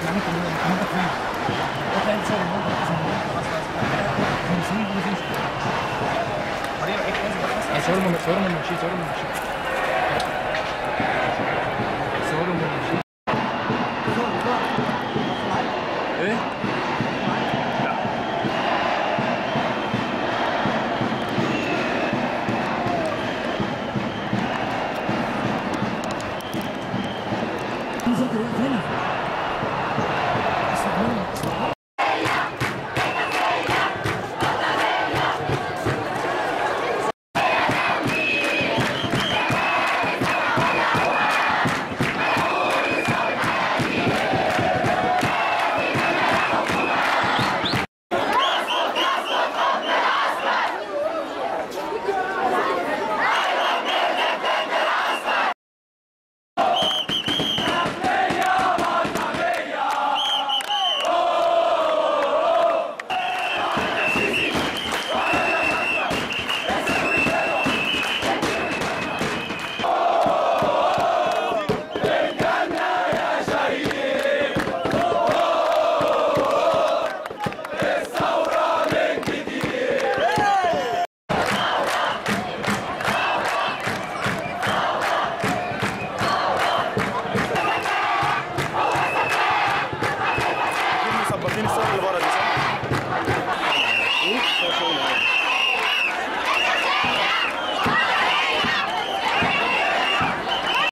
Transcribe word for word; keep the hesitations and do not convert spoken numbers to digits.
عملت عملت فين؟ اطلع انت صور المنطقه خلاص خلاص خمسين دي تمشي طريقه بعيد خالص. صور من صور من ماشي صور من ماشي صور من ماشي ايه